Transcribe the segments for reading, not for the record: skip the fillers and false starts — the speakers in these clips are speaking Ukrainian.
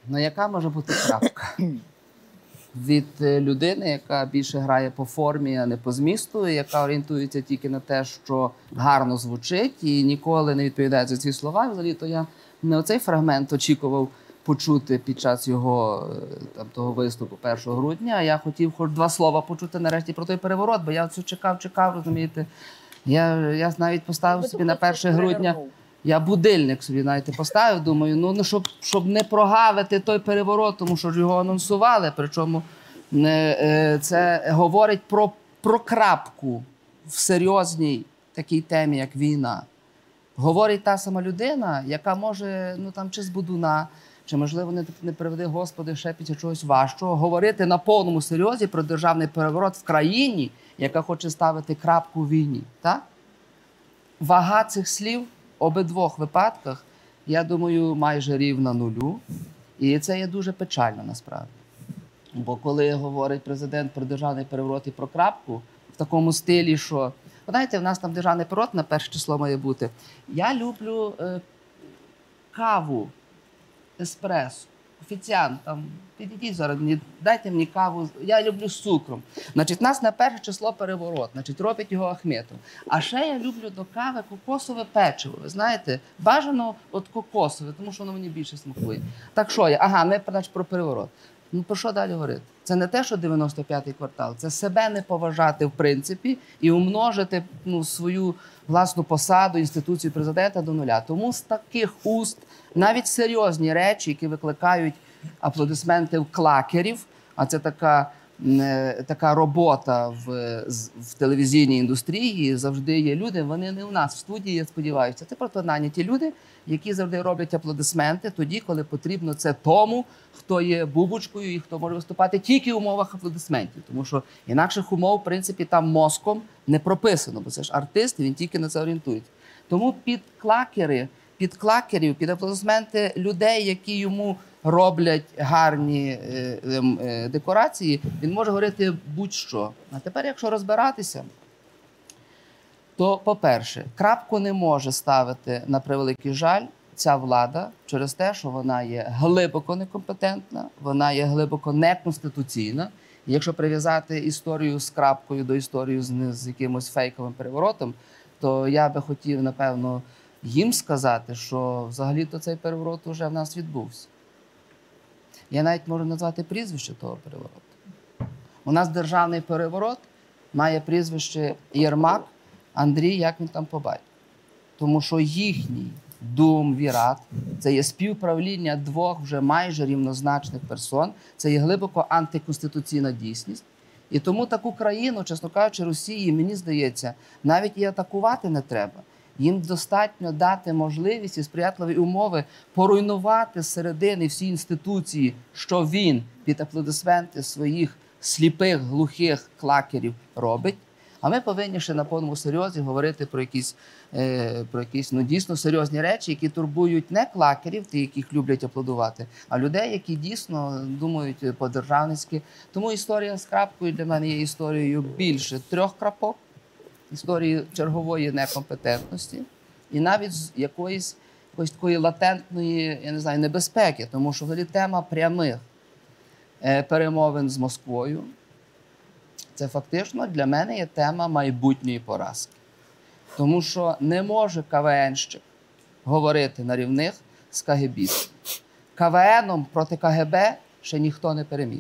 Ну, яка може бути крапка? Від людини, яка більше грає по формі, а не по змісту, яка орієнтується тільки на те, що гарно звучить, і ніколи не відповідає за ці слова. Взагалі, то я не оцей фрагмент очікував почути під час його того виступу 1 грудня, а я хотів хоч 2 слова почути нарешті про той переворот, бо я чекав, розумієте. Я навіть поставив собі на 1 грудня. Я будильник собі, знаєте, поставив, думаю, ну щоб не прогавити той переворот, тому що ж його анонсували, причому це говорить про крапку в серйозній такій темі, як війна. Говорить та сама людина, яка може, ну там, чи з Будуна, чи, можливо, не приведи, Господи, ще після чогось важчого, говорити на повному серйозі про державний переворот в країні, яка хоче ставити крапку в війні. Так? Вага цих слів в обидвох випадках, я думаю, майже рівна нулю. І це є дуже печально, насправді. Бо коли говорить президент про державний переворот і про крапку, в такому стилі, що, знаєте, в нас там державний переворот на 1 число має бути. Я люблю каву, еспресо, офіціант, там, підійдіть зараз, дайте мені каву, я люблю з цукром. Значить, нас на 1 число переворот, значить, робить його Ахметов. А ще я люблю до кави кокосове печиво, ви знаєте, бажано от кокосове, тому що воно мені більше смакує. Так що я? Ага, ми, значить, про переворот. Ну, про що далі говорити? Це не те, що 95-й квартал, це себе не поважати в принципі і умножити свою власну посаду, інституцію президента до нуля. Тому з таких уст навіть серйозні речі, які викликають аплодисменти в клакерів, а це така робота в телевізійній індустрії, завжди є люди, вони не у нас в студії, я сподіваюся. Це просто наняті люди, які завжди роблять аплодисменти тоді, коли потрібно це тому, хто є бубочкою і хто може виступати тільки в умовах аплодисментів. Тому що інакших умов, в принципі, там мозком не прописано, бо це ж артист, і він тільки на це орієнтується. Тому під клакерів, під аплодисменти людей, які йому роблять гарні декорації, він може говорити будь-що. А тепер, якщо розбиратися, то, по-перше, крапку не може ставити, на превеликий жаль, ця влада через те, що вона є глибоко некомпетентна, вона є глибоко неконституційна. І якщо прив'язати історію з крапкою до історії з якимось фейковим переворотом, то я би хотів, напевно, їм сказати, що взагалі-то цей переворот вже в нас відбувся. Я навіть можу назвати прізвище того перевороту. У нас державний переворот має прізвище Єрмак Андрій, як він там по батьку. Тому що їхній думвірат – це є співправління двох вже майже рівнозначних персон, це є глибоко антиконституційна дійсність. І тому таку країну, чесно кажучи, Росії, мені здається, навіть і атакувати не треба. Їм достатньо дати можливість і сприятливі умови поруйнувати зсередини всі інституції, що він під аплодисменти своїх сліпих, глухих клакерів робить. А ми повинні ще на повному серйозі говорити про якісь дійсно серйозні речі, які турбують не клакерів, ті, яких люблять аплодувати, а людей, які дійсно думають по-державницьки. Тому історія з крапкою для мене є історією більше 3 крапок, історією чергової некомпетентності і навіть з якоїсь такої латентної, я не знаю, небезпеки. Тому що взагалі тема прямих перемовин з Москвою – це фактично для мене є тема майбутньої поразки. Тому що не може КВНщик говорити на рівних з КГБістом. КВНом проти КГБ ще ніхто не переміг.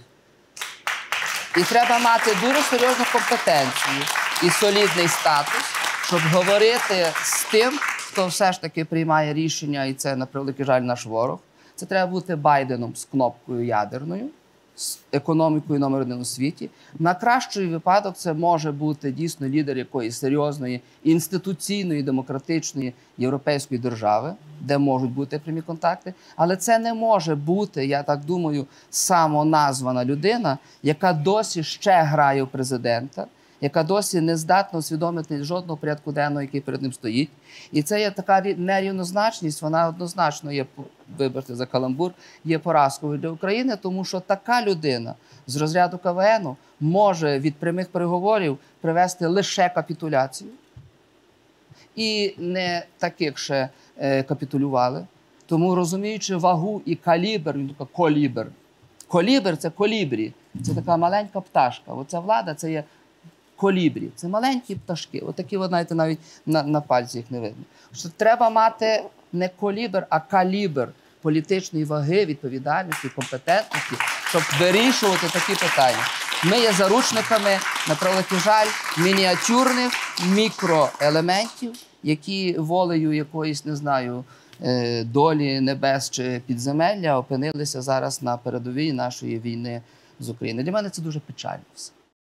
І треба мати дуже серйозну компетенцію і солідний статус, щоб говорити з тим, хто все ж таки приймає рішення, і це, на превеликий жаль, наш ворог. Це треба бути Байденом з кнопкою ядерною, з економікою номер 1 у світі. На кращий випадок це може бути дійсно лідер якоїсь серйозної інституційної, демократичної європейської держави, де можуть бути прямі контакти. Але це не може бути, я так думаю, самоназвана людина, яка досі ще грає в президента, яка досі не здатна усвідомити жодного порядку денного, який перед ним стоїть. І це є така нерівнозначність, вона однозначно є, вибачте за каламбур, є поразкою для України, тому що така людина з розряду КВНу може від прямих переговорів привести лише капітуляцію. І не таких ще капітулювали. Тому, розуміючи вагу і калібр, він така колібр. Колібр – це колібрі, це така маленька пташка. Оця влада – це є колібрі, це маленькі пташки. Отакі, ви знаєте, навіть на пальці їх не видно. Що треба мати не колібр, а калібр політичної ваги, відповідальності, компетентності, щоб вирішувати такі питання. Ми є заручниками, на превеликий жаль, мініатюрних мікроелементів, які волею якоїсь, не знаю, долі небес чи підземелля опинилися зараз на передовій нашої війни з Україною. Для мене це дуже печально все.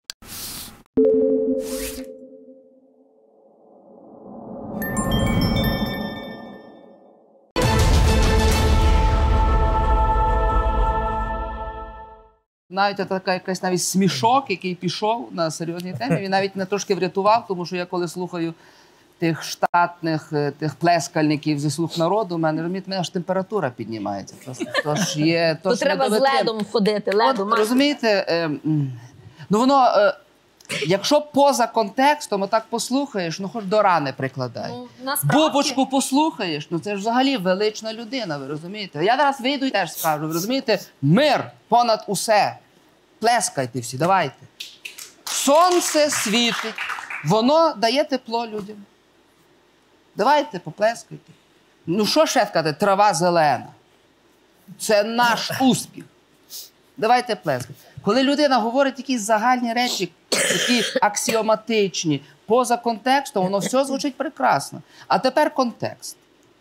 Навіть така якась навіть смішок, який пішов на серйозній темі, він навіть не трошки врятував, тому що я коли слухаю тих штатних, тих плескальників зі «Слуг народу», у мене аж температура піднімається. Тож є, то треба з ледом ходити, ледом. Розумієте, ну воно, якщо поза контекстом, отак послухаєш, ну хоч до рани прикладай. Бубочку послухаєш, ну це ж взагалі велична людина, ви розумієте? Я зараз вийду і теж скажу, ви розумієте, мир понад усе. Плескайте всі, давайте. Сонце світить, воно дає тепло людям. Давайте, поплескайте. Ну що ще сказати, трава зелена. Це наш успіх. Давайте плескати. Коли людина говорить якісь загальні речі, такі аксіоматичні, поза контекстом, воно все звучить прекрасно. А тепер контекст.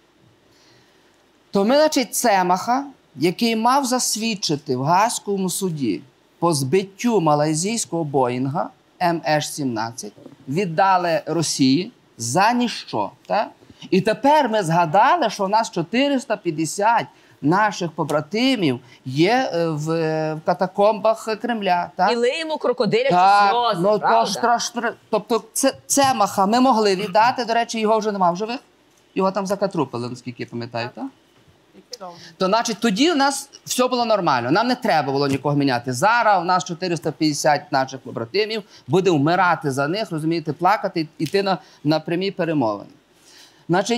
То ми, значить, Цемаха, який мав засвідчити в Гаазькому суді по збиттю малайзійського Боїнга МН-17, віддали Росії за ніщо. Так? І тепер ми згадали, що у нас 450 наших побратимів є в катакомбах Кремля. Так? І лиємо крокодилячі сльози, ну, правда? Тобто Цемаха ми могли віддати, до речі, його вже нема в живих. Його там закатрупили, наскільки я пам'ятаю, так? То, значить, тоді у нас все було нормально. Нам не треба було нікого міняти. Зараз у нас 450 наших побратимів буде вмирати за них, розумієте, плакати, йти на прямі перемовини. Значить,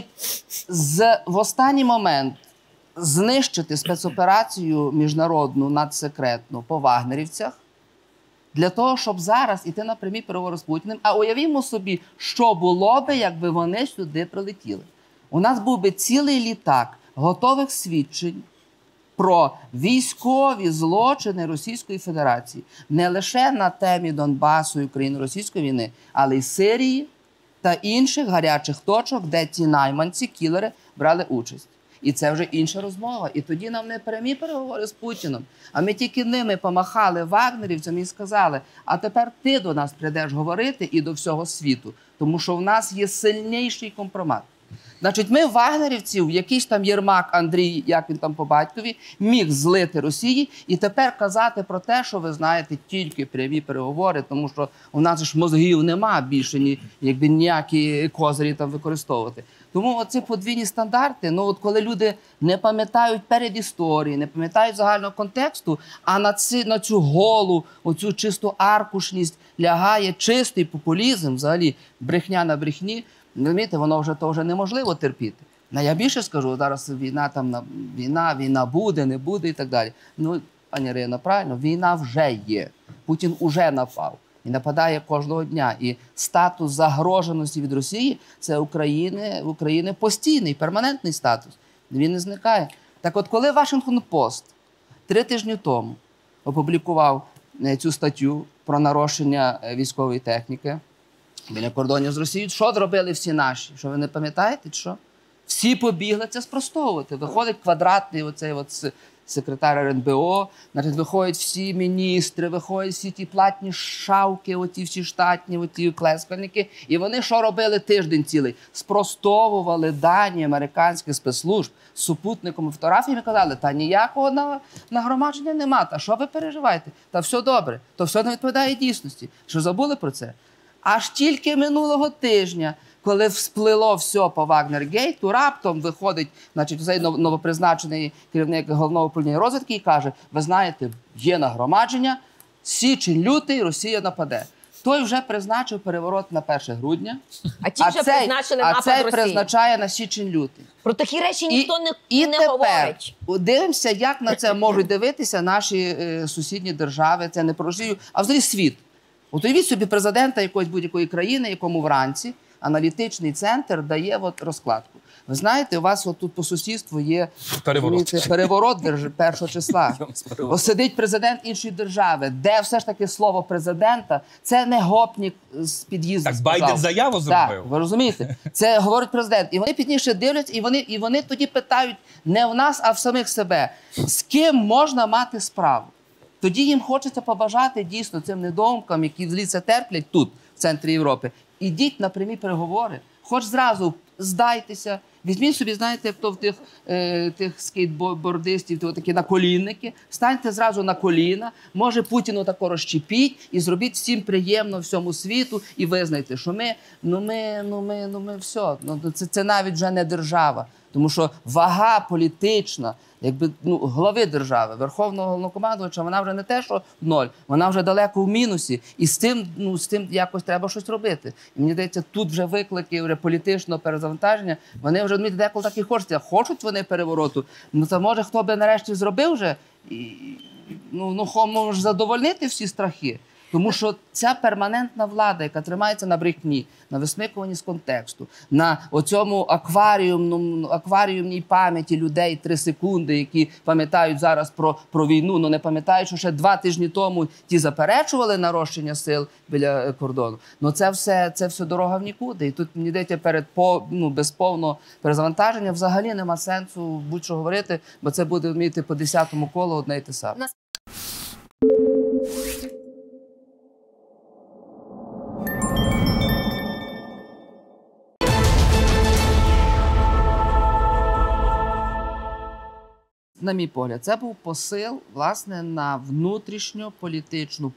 в останній момент знищити спецоперацію міжнародну, надсекретну по вагнерівцях, для того, щоб зараз йти на прямі переговори з Путіним. А уявімо собі, що було би, якби вони сюди прилетіли. У нас був би цілий літак готових свідчень про військові злочини Російської Федерації. Не лише на темі Донбасу і Україно-російської війни, але й Сирії та інших гарячих точок, де ці найманці, кілери брали участь. І це вже інша розмова. І тоді нам не прямі переговори з Путіним, а ми тільки ними помахали вагнерівцям і сказали, а тепер ти до нас прийдеш говорити і до всього світу, тому що в нас є сильніший компромат. Значить, ми вагнерівців, якийсь там Єрмак Андрій, як він там по батькові, міг злити Росії і тепер казати про те, що ви знаєте, тільки прямі переговори, тому що у нас ж мозгів нема більше, якби ніякі козирі там використовувати. Тому оці подвійні стандарти, ну от коли люди не пам'ятають передісторії, не пам'ятають загального контексту, а на цю голу, оцю чисту аркушність лягає чистий популізм, взагалі брехня на брехні, розумієте, воно вже неможливо терпіти. Я більше скажу, зараз війна буде, не буде і так далі. Ну, пані Ірина, правильно, війна вже є. Путін уже напав. І нападає кожного дня. І статус загроженості від Росії – це України постійний, перманентний статус. Він не зникає. Так от, коли Вашингтон-Пост 3 тижні тому опублікував цю статтю про нарощення військової техніки біля кордонів з Росією, що зробили всі наші? Що ви не пам'ятаєте, що? Всі побігли це спростовувати. Виходить квадратний оцей секретар РНБО, значить, виходять всі міністри, виходять всі ті платні шавки, оті всі штатні, оті клескальники. І вони що робили тиждень цілий? Спростовували дані американських спецслужб з супутником і фотографіями, казали, та ніякого нагромадження нема, та що ви переживаєте? Та все добре, то все не відповідає дійсності. Що забули про це? Аж тільки минулого тижня, коли всплило все по Вагнергейту, раптом виходить, значить, цей новопризначений керівник головного управління розвідки і каже, ви знаєте, є нагромадження, січень-лютий, Росія нападе. той вже призначив переворот на 1 грудня, А ті вже призначили напад цей Росії. призначає на січень-лютий. Про такі речі ніхто не тепер говорить. дивимося, як на це можуть дивитися наші сусідні держави, це не про Росію, а взагалі світ. От уявіть собі президента якоїсь будь-якої країни, якому вранці аналітичний центр дає розкладку. Ви знаєте, у вас тут по сусідству є переворот 1 числа. Ось сидить президент іншої держави, де все ж таки слово президента – це не гопнік з під'їзду. Так Байден заяву зробив. Так, ви розумієте? Це говорить президент. І вони пізніше дивляться, і вони тоді питають не в нас, а в самих себе. З ким можна мати справу? Тоді їм хочеться побажати дійсно цим недоумкам, які взагалі це терплять тут, в центрі Європи. Ідіть на прямі переговори. Хоч зразу здайтеся. Візьміть собі, знаєте, як то в тих скейтбордистів, такі наколінники. Станьте зразу на коліна. Може, Путіну тако розчепіть і зробіть всім приємно всьому світу. І визнайте, що ми все. Це навіть вже не держава. Тому що вага політична, якби глави держави, верховного головнокомандувача, вона вже не те, що в ноль, вона вже далеко в мінусі. І з тим якось треба щось робити. І мені здається, тут вже виклики вже політичного перезавантаження, вони вже деколи так і хочуть. Хочуть вони перевороту, то може хто би нарешті зробив вже, може задовольнити всі страхи. Тому що ця перманентна влада, яка тримається на брехні, на висмикуванні з контексту, на оцьому акваріумній пам'яті людей 3 секунди, які пам'ятають зараз про війну, але не пам'ятають, що ще 2 тижні тому ті заперечували нарощення сил біля кордону. Це все дорога в нікуди. І тут, мені здається, без повного перезавантаження взагалі нема сенсу будь-що говорити, бо це буде, розумієте, по 10-му колу одне й те саме. На мій погляд, це був посил, власне, на внутрішньополітичну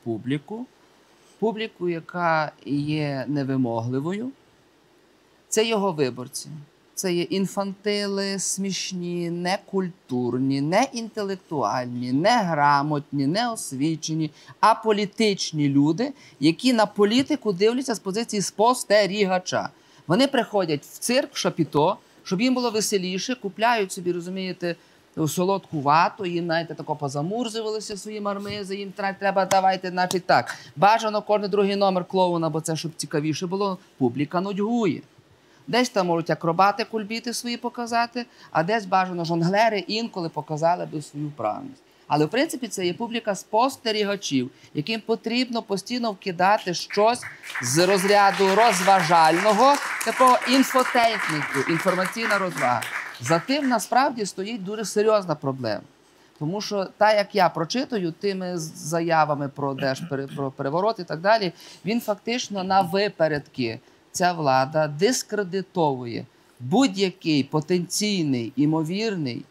публіку, яка є невимогливою. Це його виборці. Це є інфантили, смішні, некультурні, неінтелектуальні, неграмотні, неосвічені, а політичні люди, які на політику дивляться з позиції спостерігача. Вони приходять в цирк, в шапіто, щоб їм було веселіше, купляють собі, розумієте, солодку вату, їм, знаєте, тако позамурзувалися свої мармизи, їм треба, давайте, значить так, бажано кожен другий номер клоуна, бо це, щоб цікавіше було, публіка нудьгує. Десь там можуть акробати кульбіти свої показати, а десь бажано жонглери інколи показали би свою вправність. Але, в принципі, це є публіка спостерігачів, яким потрібно постійно вкидати щось з розряду розважального, такого інфотейменту, інформаційна розвага. За тим, насправді, стоїть дуже серйозна проблема. Тому що, так як я прочитую тими заявами про переворот і так далі, він фактично на випередки, ця влада дискредитовує будь-який потенційний, імовірний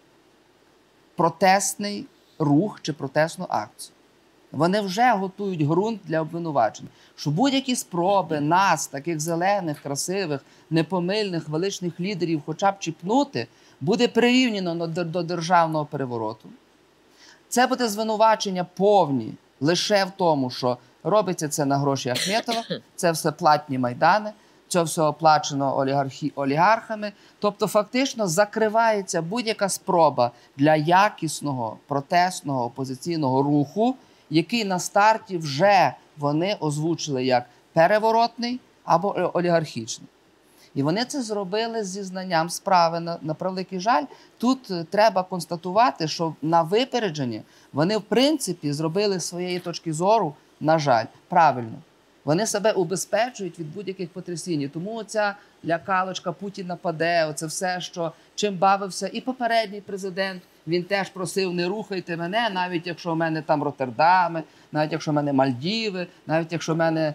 протестний рух чи протестну акцію. Вони вже готують ґрунт для обвинувачень, що будь-які спроби нас, таких зелених, красивих, непомильних, величних лідерів хоча б чіпнути, буде прирівняно до державного перевороту. Це буде звинувачення повні лише в тому, що робиться це на гроші Ахметова, це все платні майдани, це все оплачено олігархами. Тобто фактично закривається будь-яка спроба для якісного протестного опозиційного руху, який на старті вже вони озвучили як переворотний або олігархічний. І вони це зробили зі знанням справи. На превеликий жаль, тут треба констатувати, що на випередженні вони, в принципі, зробили з своєї точки зору, на жаль, правильно. Вони себе убезпечують від будь-яких потрясінь. Тому оця лякалочка «Путін нападе», оце все, що чим бавився і попередній президент, він теж просив «не рухайте мене», навіть якщо в мене там Роттердами, навіть якщо в мене Мальдіви, навіть якщо в мене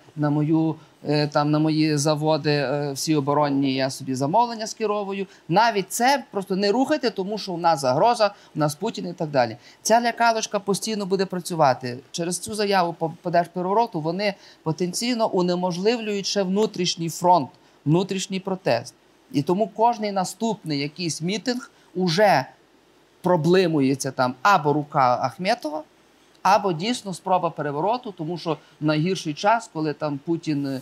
на мої заводи всі оборонні, я собі замовлення скеровую. Навіть це просто не рухайте, тому що у нас загроза, у нас Путін і так далі. Ця лякалочка постійно буде працювати. Через цю заяву по держперевороту вони потенційно унеможливлюють ще внутрішній фронт, внутрішній протест. І тому кожний наступний якийсь мітинг уже проблемується там або рука Ахметова, або дійсно спроба перевороту, тому що в найгірший час, коли там Путін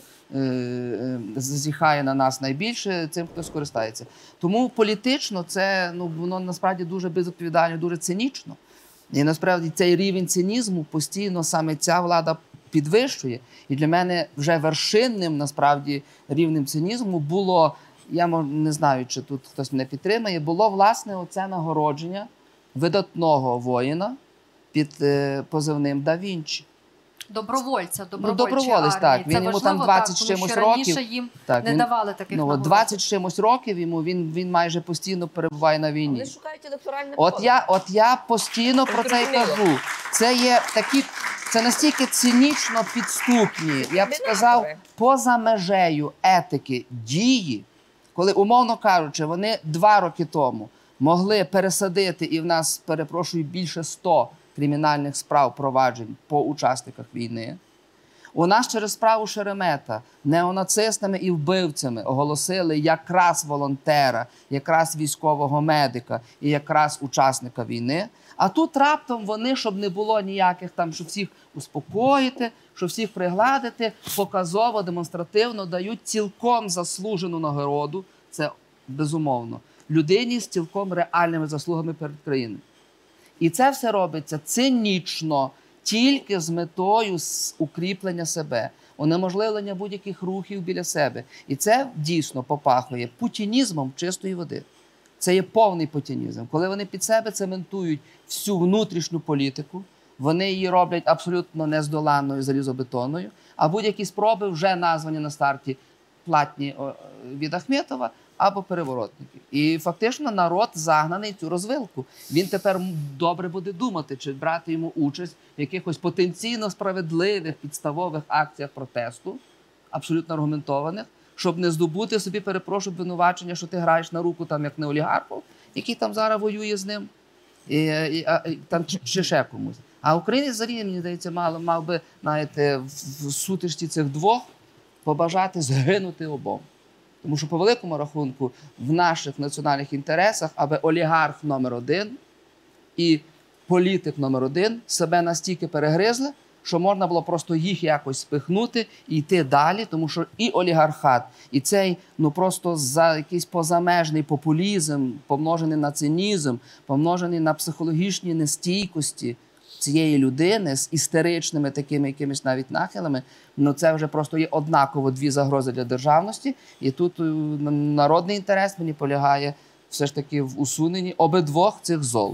зазіхає на нас найбільше, цим хтось скористається. Тому політично це, ну, воно насправді дуже безвідповідально, дуже цинічно. І насправді цей рівень цинізму постійно саме ця влада підвищує. І для мене вже вершинним, насправді, рівнем цинізму було, я не знаю, чи тут хтось мене підтримає, було, власне, оце нагородження видатного воїна під позивним Да Вінчі. Добровольця, Доброволець, армії. так. Він Це йому важливо, там 20 так, з чимось тому що раніше років. їм Так, не давали таких нагород. 20 з чимось років йому, він майже постійно перебуває на війні. Вони шукають електоральне От поле. я постійно про це й кажу. Це є такі, це настільки цинічно підступні, я б сказав, поза межею етики дії, коли, умовно кажучи, вони 2 роки тому могли пересадити, і в нас, перепрошую, більше 100 кримінальних справ проваджень по учасниках війни. У нас через справу Шеремета неонацистами і вбивцями оголосили якраз волонтера, якраз військового медика і якраз учасника війни. А тут раптом вони, щоб не було ніяких там, щоб всіх успокоїти, щоб всіх пригладити, показово, демонстративно дають цілком заслужену нагороду, це безумовно, людині з цілком реальними заслугами перед країною. І це все робиться цинічно, тільки з метою укріплення себе, унеможливлення будь-яких рухів біля себе. І це дійсно попахує путінізмом чистої води. Це є повний путінізм. Коли вони під себе цементують всю внутрішню політику, вони її роблять абсолютно нездоланною, залізобетонною, а будь-які спроби вже названі на старті платні від Ахметова або переворотники. І фактично народ загнаний в цю розвилку. Він тепер добре буде думати, чи брати йому участь в якихось потенційно справедливих підставових акціях протесту, абсолютно аргументованих, щоб не здобути собі, перепрошую, обвинувачення, що ти граєш на руку там як не олігарху, який там зараз воює з ним, там, чи ще комусь. А українець взагалі, мені здається, мав би, знаєте, в сутичці цих двох побажати згинути обом. Тому що по великому рахунку в наших національних інтересах, аби олігарх номер 1 і політик номер 1 себе настільки перегризли, що можна було просто їх якось спихнути і йти далі, тому що і олігархат, і цей, ну просто за якийсь позамежний популізм, помножений на цинізм, помножений на психологічні нестійкості цієї людини з істеричними такими якимись навіть нахилами, ну це вже просто є однаково 2 загрози для державності. І тут народний інтерес мені полягає все ж таки в усуненні обидвох цих зол.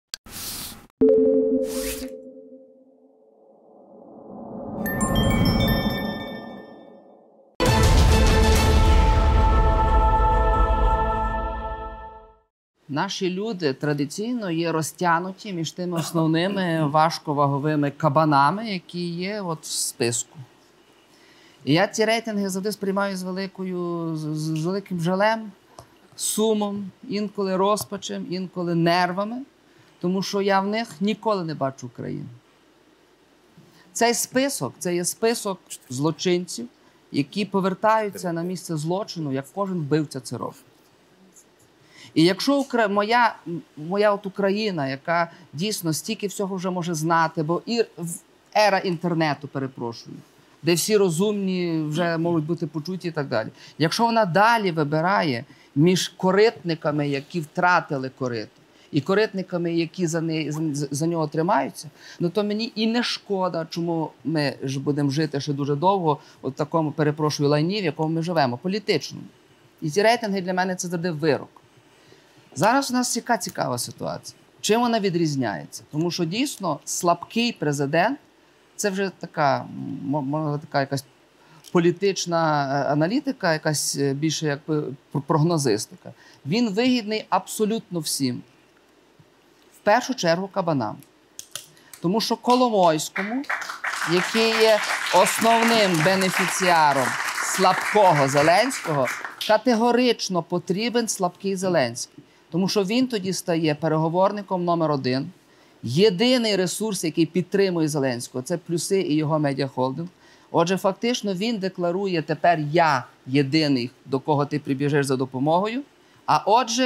Наші люди традиційно є розтягнуті між тими основними важковаговими кабанами, які є от в списку. І я ці рейтинги завжди сприймаю з великим жалем, сумом, інколи розпачем, інколи нервами, тому що я в них ніколи не бачу України. Цей список – це є список злочинців, які повертаються на місце злочину, як кожен вбивця це робить. І якщо моя от Україна, яка дійсно стільки всього вже може знати, бо і ера інтернету, перепрошую, де всі розумні вже можуть бути почуті і так далі. Якщо вона далі вибирає між коритниками, які втратили корито, і коритниками, які за нього тримаються, ну то мені і не шкода, чому ми ж будемо жити ще дуже довго в такому, перепрошую, лайні, в якому ми живемо, політичному. І ці рейтинги для мене це завжди вирок. Зараз у нас яка цікава ситуація. Чим вона відрізняється? Тому що дійсно слабкий президент – це вже така, можна така якась політична аналітика, якась більше якби прогнозистика. Він вигідний абсолютно всім. В першу чергу кабанам. Тому що Коломойському, який є основним бенефіціаром слабкого Зеленського, категорично потрібен слабкий Зеленський. Тому що він тоді стає переговорником номер 1. Єдиний ресурс, який підтримує Зеленського, це плюси і його медіахолдинг. Отже, фактично він декларує: тепер я єдиний, до кого ти прибіжиш за допомогою. А отже,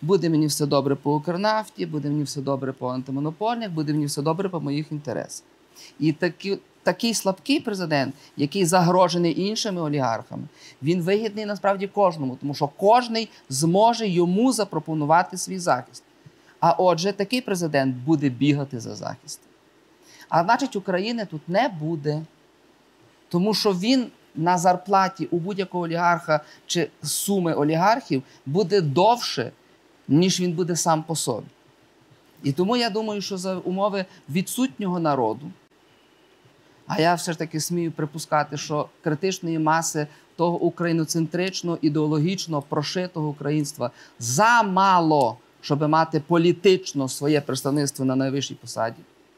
буде мені все добре по Укрнафті, буде мені все добре по антимонопольних, буде мені все добре по моїх інтересах. І такий слабкий президент, який загрожений іншими олігархами, він вигідний насправді кожному, тому що кожний зможе йому запропонувати свій захист. А отже, такий президент буде бігати за захистом. А значить, України тут не буде. Тому що він на зарплаті у будь-якого олігарха чи суми олігархів буде довше, ніж він буде сам по собі. І тому я думаю, що за умови відсутнього народу, а я все ж таки смію припускати, що критичної маси того україноцентричного, ідеологічно прошитого українства замало, щоб мати політично своє представництво на найвищій посаді.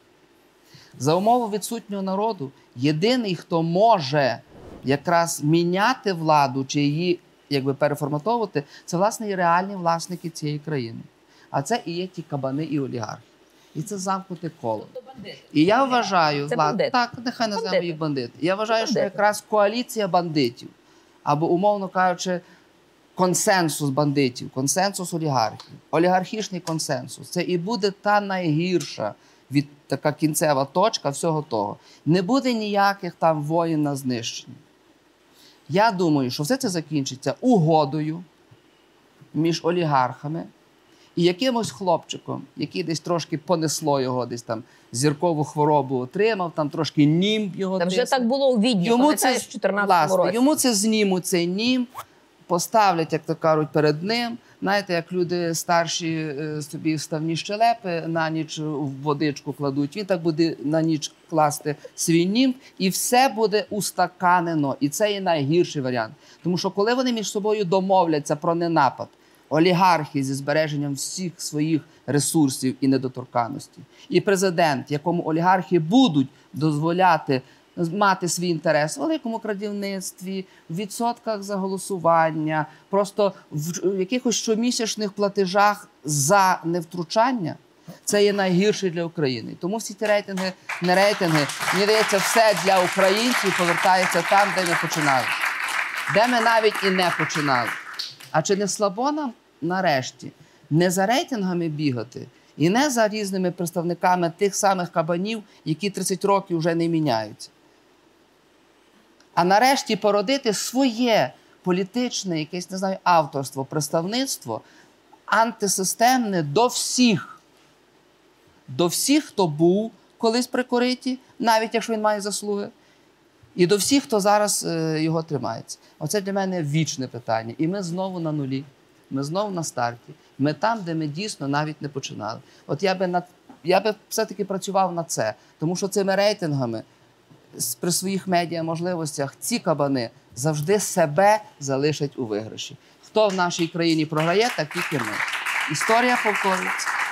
За умови відсутнього народу, єдиний, хто може якраз міняти владу чи її переформатовувати, це, власне, і реальні власники цієї країни. А це і є ті кабани і олігархи. І це замкнуте коло. І я вважаю, так, нехай називаємо їх бандити. Я вважаю, що якраз коаліція бандитів, або, умовно кажучи, консенсус бандитів, консенсус олігархів, олігархічний консенсус, це і буде та найгірша така кінцева точка всього того. Не буде ніяких там воєн на знищення. Я думаю, що все це закінчиться угодою між олігархами і якимось хлопчиком, який десь трошки понесло його, десь там зіркову хворобу отримав, там трошки німб його тисне. Вже так було у Відні, пам'ятаєш, в 2014 році. Йому це знімуть, цей німб, поставлять, як то кажуть, перед ним. Знаєте, як люди старші собі вставні щелепи на ніч в водичку кладуть, він так буде на ніч класти свій німб, і все буде устаканено. І це є найгірший варіант. Тому що коли вони між собою домовляться про ненапад, олігархи зі збереженням всіх своїх ресурсів і недоторканності, і президент, якому олігархи будуть дозволяти мати свій інтерес в великому крадівництві, в відсотках за голосування, просто в якихось щомісячних платежах за невтручання, це є найгірше для України. Тому всі ті рейтинги, не рейтинги, мені здається, все для українців повертається там, де ми починали. Де ми навіть і не починали. А чи не слабо нам нарешті не за рейтингами бігати і не за різними представниками тих самих кабанів, які 30 років вже не міняються? А нарешті породити своє політичне, якесь, не знаю, авторство, представництво антисистемне до всіх. До всіх, хто був колись при кориті, навіть якщо він має заслуги, і до всіх, хто зараз його тримається. Оце для мене вічне питання. І ми знову на нулі, ми знову на старті. Ми там, де ми дійсно навіть не починали. От я би все-таки працював на це, тому що цими рейтингами при своїх медіа-можливостях ці кабани завжди себе залишать у виграші. Хто в нашій країні програє, так тільки ми. Історія повторюється.